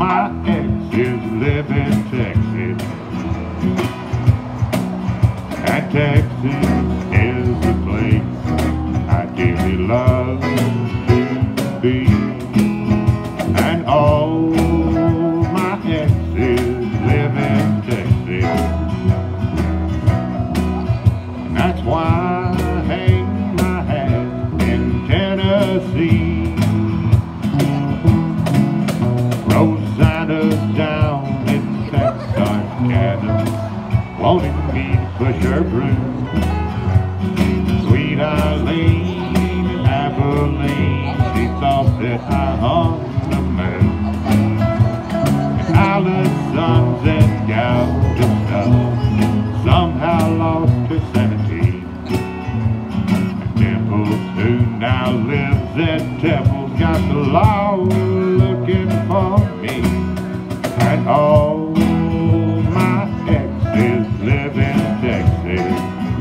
my exes live in Texas, and Texas is the place I dearly love to be. And all my exes live in Texas, and that's why I hang my hat in Tennessee. Rosanna's down in Texarkana, wanting me to push her broom. Sweet Eileen in Abilene, she thought that I hung the moon. And Allison's and Galveston somehow lost her sanity. And Dimples, who now lives in Temple's, got the law looking for me. And all my exes live in Texas,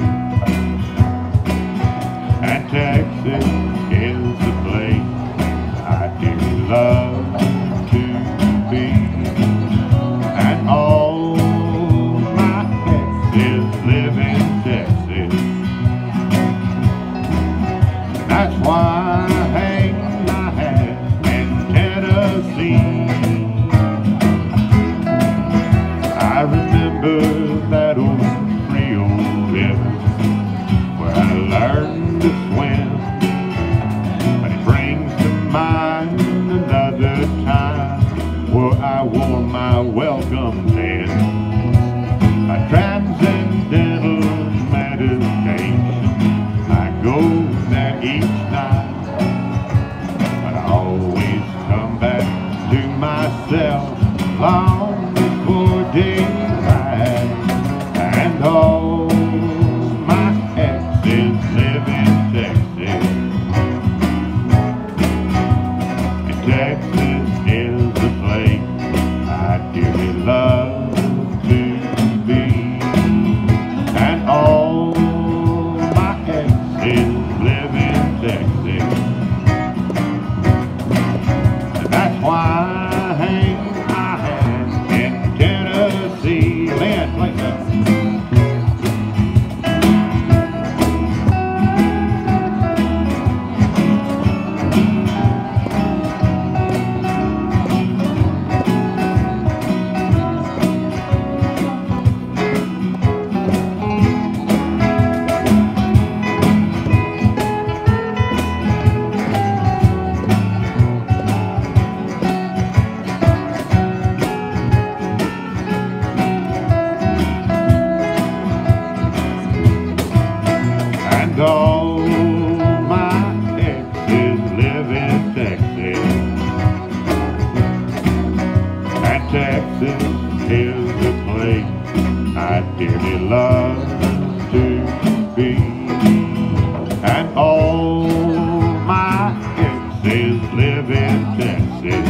and Texas is the place I dearly love to be. And all my exes live in Texas, and that's why I hang my hat in Tennessee. I remember that old Creole river where I learned to swim, but it brings to mind another time where I wore my welcome then. My transcendental meditation, I go there each night, but I always come back to myself long before daylight. And all my exes live in Texas, and Texas is the place I dearly love to be. And all my exes live in Texas, and that's why I hang my hat in Tennessee. Lynn, play that. And all my exes live in Texas, and Texas is the place I dearly love to be. And all my exes live in Texas,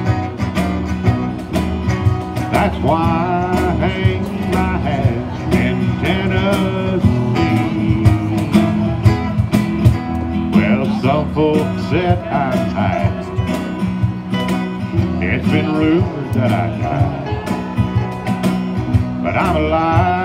that's why I hang my hat in Tennessee. Some folks said I'm high. It's been rumored that I died, but I'm alive.